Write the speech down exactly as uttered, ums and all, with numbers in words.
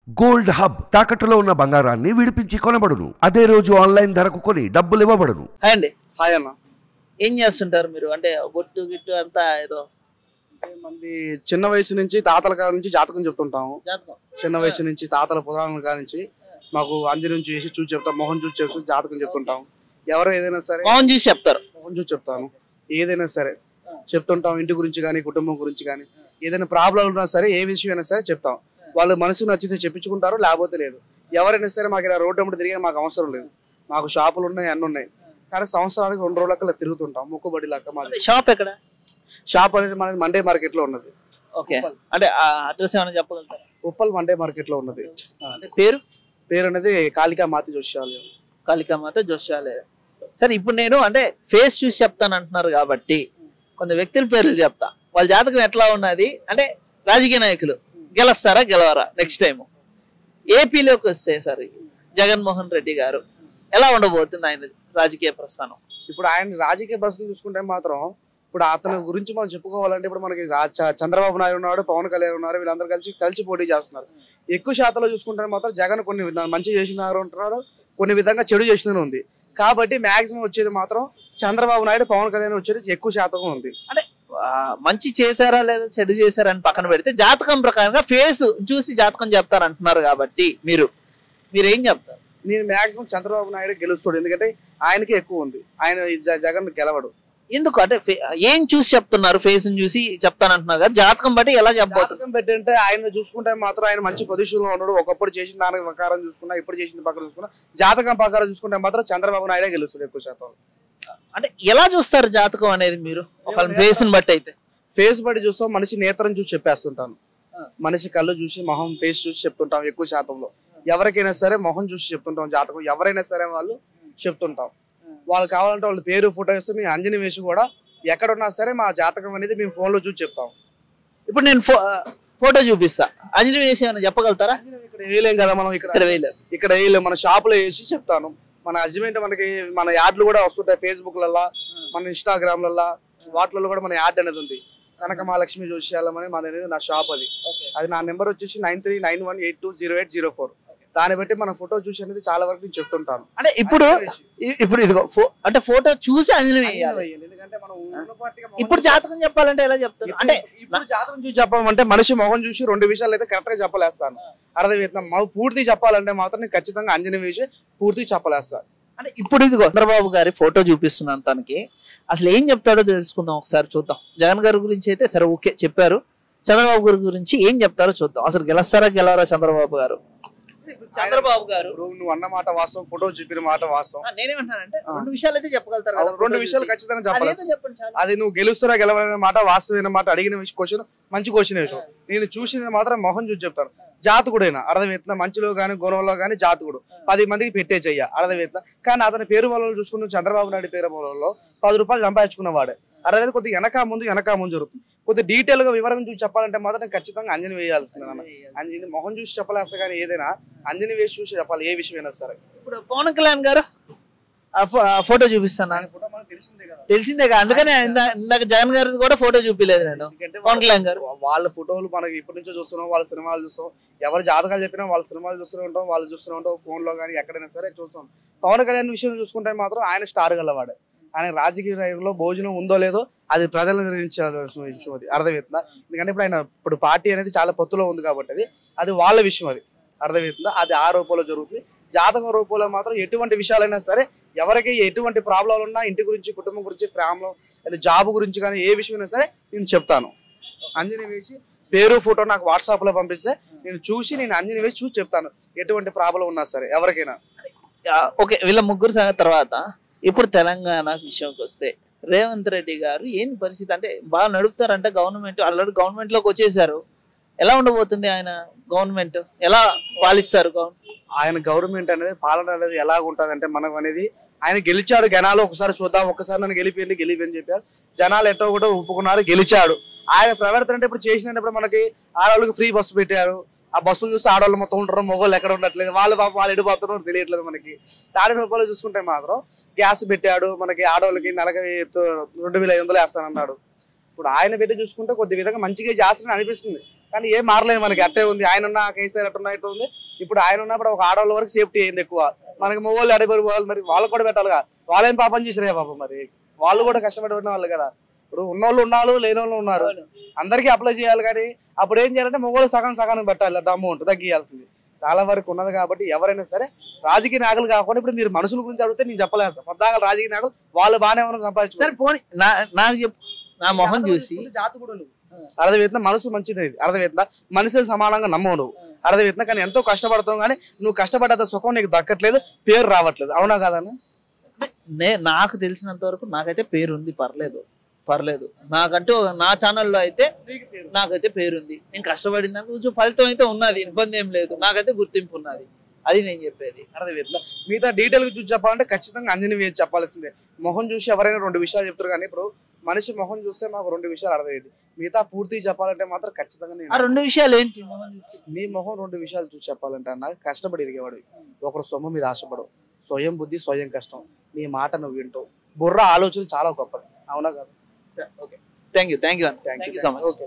Gold hub తాకట్టులో ఉన్న బంగారాన్ని విడిపించి కొనబడును. అదే రోజు ఆన్లైన్ ధరకు కొని డబ్బులు ఇవ్వబడును. హాయ్ అండి. హాయ్ అన్న. ఏం చేస్తుంటారు మీరు? అంటే బొట్టు గిట్టు అంతా ఏదో మంది చిన్న వయసు నుంచి తాతల కాడ నుంచి జాతకం చెప్తుంటాము. జాతకం చిన్న వయసు నుంచి తాతల పురాణాల కాడ నుంచి మాకు అంజనం చూసి చూసి చెప్తాం, మొహం చూసి చెప్తూ జాతకం చెప్తుంటాం. ఎవరు ఏదైనా సరే మౌన్ చూసి చెప్తారు. మొహం చూసి చెప్తాను. ఏదైనా సరే చెప్తుంటాం. ఇంటి గురించి కానీ కుటుంబం గురించి కానీ ఏదైనా ప్రాబ్లం ఉన్నా సరే ఏ విషయం అయినా సరే చెప్తాం. వాళ్ళు మనసు నచ్చితే చెప్పించుకుంటారు, లేకపోతే లేదు. ఎవరైనా సరే మాకు ఇలా రోడ్డు అమ్మటి తిరిగి మాకు అవసరం లేదు. మాకు షాపులు ఉన్నాయి, అన్నీ ఉన్నాయి. కానీ సంవత్సరానికి రెండు రోజులకి తిరుగుతుంటాం మొక్కుబడి లాగా. మాది షాప్ ఎక్కడ? షాప్ అనేది మనది మండే మార్కెట్ లో ఉన్నది. ఓకే, అంటే అడ్రస్ ఏమైనా చెప్పగలుగుతారా? ఉప్పల్ మండే మార్కెట్ లో ఉన్నది. అంటే పేరు పేరు అనేది కాళికా మాతి జోష్యాలయం. కాళికామాత జోష్యాలయం. సరే, ఇప్పుడు నేను అంటే ఫేస్ చూసి చెప్తాను అంటున్నారు కాబట్టి కొంత వ్యక్తుల పేర్లు చెప్తా. వాళ్ళ జాతకం ఎట్లా ఉన్నది అంటే రాజకీయ నాయకులు గెలుస్తారా గెలవరా నెక్స్ట్ టైం ఏపీలోకి వస్తే సార్ జగన్మోహన్ రెడ్డి గారు ఎలా ఉండబోతుంది ఆయన రాజకీయ ప్రస్థానం? ఇప్పుడు ఆయన రాజకీయ పరిస్థితి చూసుకుంటే మాత్రం ఇప్పుడు అతని గురించి మనం చెప్పుకోవాలంటే ఇప్పుడు మనకి చంద్రబాబు నాయుడు ఉన్నాడు, పవన్ కళ్యాణ్ ఉన్నారు. వీళ్ళందరూ కలిసి కలిసి పోటీ చేస్తున్నారు. ఎక్కువ శాతంలో చూసుకుంటే మాత్రం జగన్ కొన్ని మంచి చేసినారు అంటున్నారు, కొన్ని విధంగా చెడు చేసిన ఉంది. కాబట్టి మాక్సిమం వచ్చేది మాత్రం చంద్రబాబు నాయుడు, పవన్ కళ్యాణ్ వచ్చేది ఎక్కువ శాతం ఉంది. అంటే మంచి చేశారా లేదా చెడు చేశారా అని పక్కన పెడితే జాతకం ప్రకారంగా ఫేస్ చూసి జాతకం చెప్తారు అంటున్నారు కాబట్టి మీరు మీరు ఏం చెప్తారు? నేను మాక్సిమం చంద్రబాబు నాయుడు గెలుస్తాడు, ఎందుకంటే ఆయనకి ఎక్కువ ఉంది. ఆయన జగన్ గెలవడు. ఎందుకు అంటే ఏం చూసి చెప్తున్నారు? ఫేస్ చూసి చెప్తానంటున్నారు కదా, జాతకం బట్టి ఎలా చెప్పబోతుంది? జాతకం పెట్టి అంటే ఆయన చూసుకుంటే మాత్రం ఆయన మంచి పొజిషన్ లో ఉన్నాడు. ఒకప్పుడు చేసిన దాని ప్రకారం చూసుకున్నా, ఇప్పుడు చేసిన ప్రకారం చూసుకున్నా, జాతకం ప్రకారం చూసుకుంటే మాత్రం చంద్రబాబు నాయుడే గెలుస్తాడు ఎక్కువ శాతం. అంటే ఎలా చూస్తారు జాతకం అనేది మీరు? ఒక ఫేస్ ని బట్టి అయితే ఫేస్ బట్టి చూస్తాం, మనిషి నేత్రం చూసి చెప్పేస్తుంటాను. మనిషి కళ్ళు చూసి మొహం ఫేస్ చూసి చెప్తుంటాం. ఎక్కువ శాతంలో ఎవరికైనా సరే మొహం చూసి చెప్తుంటాం జాతకం. ఎవరైనా సరే వాళ్ళు చెప్తుంటాం. వాళ్ళు కావాలంటే వాళ్ళ పేరు ఫోటో ఇస్తే మేము అంజని వేసి కూడా ఎక్కడున్నా సరే మా జాతకం అనేది మేము ఫోన్ లో చూసి చెప్తాం. ఇప్పుడు నేను ఫోటో చూపిస్తా, అంజని వేసి ఏమైనా చెప్పగలుగుతారా? ఇక్కడ వేయలేం కదా మనం, ఇక్కడ వేయలేం. ఇక్కడ వేయలేం. మన షాప్ లో వేసి చెప్తాను. మన అజ్మెంట్ మనకి మన యాడ్లు కూడా వస్తుంటాయి ఫేస్బుక్ లల్లా, మన ఇన్స్టాగ్రామ్ లల్లా, వాటిలలో కూడా మన యాడ్ అనేది ఉంది. కనక మహాలక్ష్మి జోష్యాలయం అని మన అనేది నా షాప్. అది అది నా నెంబర్ వచ్చేసి nine three nine one eight two zero eight zero four. దాన్ని బట్టి మన ఫోటో చూసి అనేది చాలా వరకు నేను చెప్తుంటాను. అంటే ఇప్పుడు ఇప్పుడు ఇదిగో అంటే ఫోటో చూసి అంజని వేయాలి. ఎందుకంటే మనం ఇప్పుడు జాతకం చెప్పాలంటే ఎలా చెప్తారు? అంటే ఇప్పుడు జాతకం చూసి చెప్పాలంటే మనిషి మొహం చూసి రెండు విషయాలు అయితే కరెక్ట్ గా చెప్పలేస్తాను. అర్థమవుతుందా? పూర్తి చెప్పాలంటే మాత్రం నేను ఖచ్చితంగా అంజని వేసి పూర్తిగా చెప్పలేస్తాను. అంటే ఇప్పుడు ఇదిగో చంద్రబాబు గారి ఫోటో చూపిస్తున్నాను. తనకి అసలు ఏం చెప్తాడో తెలుసుకుందాం, ఒకసారి చూద్దాం. జగన్ గారి గురించి అయితే సరే ఓకే చెప్పారు, చంద్రబాబు గారి గురించి ఏం చెప్తారో చూద్దాం. అసలు గెలుస్తారా గెలవరా చంద్రబాబు గారు? చంద్రబాబు గారు నువ్వు అన్న మాట వాస్తవం, ఫోటో చెప్పిన మాట వాస్తవం. నేనేమంటానంటే రెండు విషయాలు అయితే చెప్పగలుగుతారు కదా, రెండు విషయాలు ఖచ్చితంగా చెప్పాలి. చెప్పండి. అది నువ్వు గెలుస్తారా గెలవనే మాట వాస్తవమైన మాట అడిగిన క్వశ్చన్ మంచి క్వశ్చన్ విషయం. నేను చూసిన మాత్రం మొహం చూసి చెప్తాను. జాతకుడైనా అర్థమవుతున్నా, మంచిలో కానీ గుణంలో కానీ జాతకుడు పది మందికి పెట్టే చెయ్య అర్థమవుతున్నా. కానీ అతని పేరు వల్ల చూసుకున్న చంద్రబాబు నాయుడు పేరు వల్ల పది రూపాయలు సంపాదించుకున్నవాడే. అర్థమైతే కొద్దిగా వెనక ముందు వెనక ముందు జరుగుతుంది. కొద్దిగా డీటెయిల్ గా వివరం చూసి చెప్పాలంటే మాత్రం ఖచ్చితంగా అంజని వేయాల్సింది. అంజని మొహం చూసి చెప్పలేస్తా కానీ ఏదైనా అంజని వేసి చూసి చెప్పాలి, ఏ విషయం అయినా సరే. ఇప్పుడు పవన్ కళ్యాణ్ గారు ఫోటో చూపిస్తాను, తెలిసిందే కదా, అందుకనే ఇందాక జగన్ గారి కూడా ఫోటో చూపించలేదు నేను. పవన్ కళ్యాణ్ గారు వాళ్ళ ఫోటోలు మనకి ఇప్పటి నుంచో చూస్తున్నాం, వాళ్ళ సినిమాలు చూస్తాం. ఎవరు జాతకాలు చెప్పినా వాళ్ళ సినిమాలు చూస్తూనే ఉంటాం, వాళ్ళు చూస్తూనే ఉంటాం. ఫోన్ లో కానీ ఎక్కడైనా సరే చూస్తాం. పవన్ కళ్యాణ్ విషయం చూసుకుంటే మాత్రం ఆయన స్టార్ గలవాడు. ఆయన రాజకీయ రంగంలో భోజనం ఉందో లేదో అది ప్రజలు నిర్ణయించాల్సిన విషయం. అది అర్థమవుతుందా? ఎందుకంటే ఇప్పుడు ఆయన ఇప్పుడు పార్టీ అనేది చాలా పొత్తులో ఉంది కాబట్టి అది అది వాళ్ళ విషయం. అది అర్థమవుతుందా? అది ఆ రూపంలో జరుగుతుంది. జాతకం రూపంలో మాత్రం ఎటువంటి విషయాలైనా సరే ఎవరికి ఎటువంటి ప్రాబ్లాలు ఉన్నా, ఇంటి గురించి, కుటుంబం గురించి, ఫ్యామిలీ లేదా జాబ్ గురించి కానీ ఏ విషయమైనా సరే నేను చెప్తాను. అంజని వేసి పేరు ఫోటో నాకు వాట్సాప్ లో పంపిస్తే నేను చూసి నేను అంజని వేసి చూసి చెప్తాను ఎటువంటి ప్రాబ్లం ఉన్నా సరే ఎవరికైనా. ఓకే, వీళ్ళ ముగ్గురు తర్వాత ఇప్పుడు తెలంగాణ విషయంకి వస్తే రేవంత్ రెడ్డి గారు ఏంటి పరిస్థితి? అంటే బాగా నడుపుతారంటే గవర్నమెంట్, ఆల్రెడీ గవర్నమెంట్ లోకి వచ్చేసారు. ఎలా ఉండబోతుంది ఆయన గవర్నమెంట్? ఎలా పాలిస్తారు ఆయన గవర్నమెంట్ అనేది? పాలన అనేది ఎలాగ ఉంటుంది అంటే మనం అనేది ఆయన గెలిచాడు. జనాలు ఒకసారి చూద్దాం, ఒకసారి నన్ను గెలిపిండి గెలిపి చెప్పారు. జనాలు ఎట్టో కూడా ఒప్పుకున్నారు, గెలిచాడు. ఆయన ప్రవర్తన అంటే ఇప్పుడు చేసినప్పుడు మనకి ఆడవాళ్ళకి ఫ్రీ బస్సు పెట్టారు. ఆ బస్సులు చూసి ఆడవాళ్ళు మొత్తం ఉంటారు, మొగోళ్ళు ఎక్కడ ఉండట్లేదు. వాళ్ళు పాప వాళ్ళు ఎడిపోతున్నారు తెలియట్లేదు మనకి. తాడి రూపాయలు చూసుకుంటే మాత్రం గ్యాస్ పెట్టాడు మనకి. ఆడవాళ్ళకి నెలకి రెండు వేల ఐదు వందలు వేస్తానన్నాడు. ఇప్పుడు ఆయన పెట్టి చూసుకుంటే కొద్ది విధంగా మంచిగా చేస్తానని అనిపిస్తుంది. కానీ ఏం మారలేదు మనకి, అట్టే ఉంది. ఆయన ఉన్న కేసీఆర్ అట్టున్నా ఇట్లా ఉంది. ఇప్పుడు ఆయన ఉన్నప్పుడు ఒక ఆడవాళ్ళ వరకు సేఫ్టీ అయింది ఎక్కువ. మనకి మొగోళ్ళు అడిగారు వాళ్ళు, మరి వాళ్ళకి కూడా పెట్టాలిగా. వాళ్ళేం పాపం చేసిరే పాపం, మరి వాళ్ళు కూడా కష్టపడి ఉన్న వాళ్ళు కదా. ఇప్పుడు ఉన్నోళ్ళు ఉన్నారు, లేని వాళ్ళు ఉన్నారు, అందరికీ అప్లై చేయాలి. కానీ అప్పుడు ఏం చేయాలంటే మొగోళ్ళు సగం సగానికి పెట్టాలి అమౌంట్ తగ్గియాల్సింది. చాలా వరకు ఉన్నది కాబట్టి ఎవరైనా సరే రాజకీయ నాయకులు కాకుండా ఇప్పుడు మీరు మనుషుల గురించి అడిగితే నేను చెప్పలేదు సార్. పొద్దాక రాజకీయ నాయకులు వాళ్ళు బాగానే ఉన్న సంపాదించుకోవాలి. పోనీ నాకు చెప్పు, నా మొహం చూసి జాతి కూడా నువ్వు అర్థమవుతున్నా, మనసు మంచిది అర్థమవుతుందా, మనుషులు సమానంగా నమ్మవు నువ్వు అర్థమవుతున్నా. కానీ ఎంతో కష్టపడతావు, కానీ నువ్వు కష్టపడ్డ సుఖం నీకు దక్కట్లేదు, పేరు రావట్లేదు. అవునా కాదన్న? నే నాకు తెలిసినంత వరకు నాకైతే పేరు ఉంది, పర్లేదు పర్లేదు. నాకంటూ నా ఛానల్లో అయితే నాకైతే పేరుంది. నేను కష్టపడిన దానికి కొంచెం ఫలితం అయితే ఉన్నది, ఇబ్బంది ఏం లేదు. నాకైతే గుర్తింపు ఉన్నది, అది నేను చెప్పేది. అర్థమవుతుందా? మిగతా డీటెయిల్ గా చూసి చెప్పాలంటే ఖచ్చితంగా అంజనీ వేసి చెప్పాల్సిందే. మొహం చూసి ఎవరైనా రెండు విషయాలు చెప్తారు, కానీ ఇప్పుడు మనిషి మొహం చూస్తే మాకు రెండు విషయాలు అర్థమయ్యేది. మిగతా పూర్తిగా చెప్పాలంటే మాత్రం ఖచ్చితంగా ఆ రెండు విషయాలు ఏంటి? నీ మొహం రెండు విషయాలు చూసి చెప్పాలంటే అన్న, కష్టపడి ఎరిగేవాడు, ఒకరు సొమ్ము మీద ఆశపడవు, స్వయం బుద్ధి స్వయం కష్టం, నీ మాట నువ్వు వింటావు, బుర్ర ఆలోచన చాలా గొప్పది. అవునా కాదు? Okay, thank you thank you thank you so much. Okay.